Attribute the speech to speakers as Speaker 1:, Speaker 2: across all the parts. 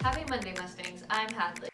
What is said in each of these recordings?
Speaker 1: Happy Monday, Mustangs. I'm Hadley.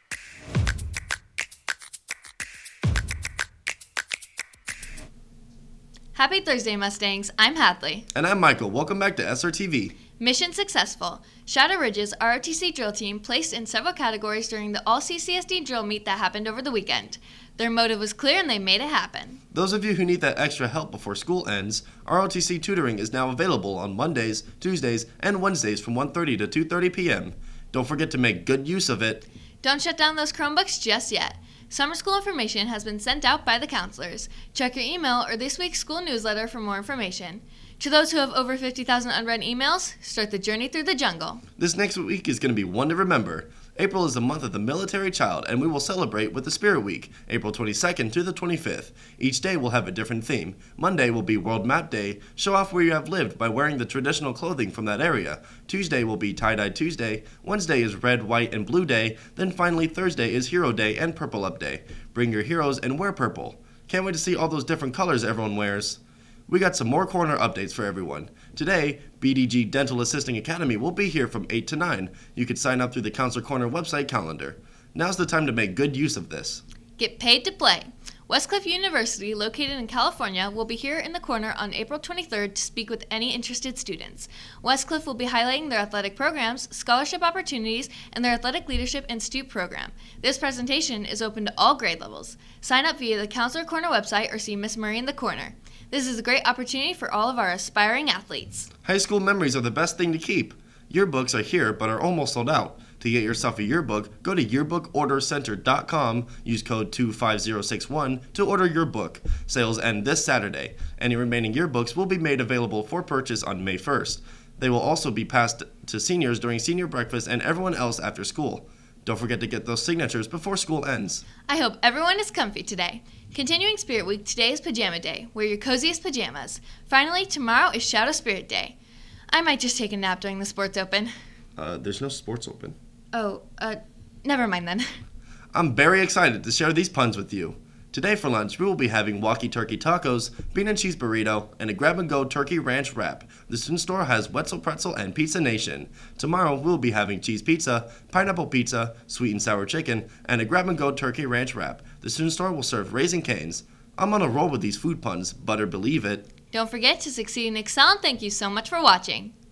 Speaker 1: Happy Thursday, Mustangs. I'm Hadley.
Speaker 2: And I'm Michael. Welcome back to SRTV.
Speaker 1: Mission successful. Shadow Ridge's ROTC drill team placed in several categories during the All-CCSD drill meet that happened over the weekend. Their motive was clear and they made it happen.
Speaker 2: Those of you who need that extra help before school ends, ROTC tutoring is now available on Mondays, Tuesdays, and Wednesdays from 1:30 to 2:30 p.m. Don't forget to make good use of it.
Speaker 1: Don't shut down those Chromebooks just yet. Summer school information has been sent out by the counselors. Check your email or this week's school newsletter for more information. To those who have over 50,000 unread emails, start the journey through the jungle.
Speaker 2: This next week is going to be one to remember. April is the month of the military child, and we will celebrate with the Spirit Week, April 22nd to the 25th. Each day will have a different theme. Monday will be World Map Day. Show off where you have lived by wearing the traditional clothing from that area. Tuesday will be Tie-Dye Tuesday. Wednesday is Red, White, and Blue Day. Then finally Thursday is Hero Day and Purple Up Day. Bring your heroes and wear purple. Can't wait to see all those different colors everyone wears. We got some more corner updates for everyone. Today, BDG Dental Assisting Academy will be here from 8 to 9. You can sign up through the Counselor Corner website calendar. Now's the time to make good use of this.
Speaker 1: Get paid to play. Westcliff University, located in California, will be here in the corner on April 23rd to speak with any interested students. Westcliff will be highlighting their athletic programs, scholarship opportunities, and their Athletic Leadership Institute program. This presentation is open to all grade levels. Sign up via the Counselor Corner website or see Miss Murray in the corner. This is a great opportunity for all of our aspiring athletes.
Speaker 2: High school memories are the best thing to keep. Yearbooks are here but are almost sold out. To get yourself a yearbook, go to yearbookordercenter.com, use code 25061 to order your book. Sales end this Saturday. Any remaining yearbooks will be made available for purchase on May 1st. They will also be passed to seniors during senior breakfast and everyone else after school. Don't forget to get those signatures before school ends.
Speaker 1: I hope everyone is comfy today. Continuing Spirit Week, today is Pajama Day. Wear your coziest pajamas. Finally, tomorrow is Shadow Spirit Day. I might just take a nap during the sports open.
Speaker 2: There's no sports open.
Speaker 1: Oh, never mind then.
Speaker 2: I'm very excited to share these puns with you. Today for lunch, we will be having Walkie Turkey Tacos, Bean and Cheese Burrito, and a Grab-and-Go Turkey Ranch Wrap. The student store has Wetzel Pretzel and Pizza Nation. Tomorrow, we'll be having Cheese Pizza, Pineapple Pizza, Sweet and Sour Chicken, and a Grab-and-Go Turkey Ranch Wrap. The student store will serve Raising Cane's. I'm on a roll with these food puns, better believe it.
Speaker 1: Don't forget to succeed and excel, and thank you so much for watching.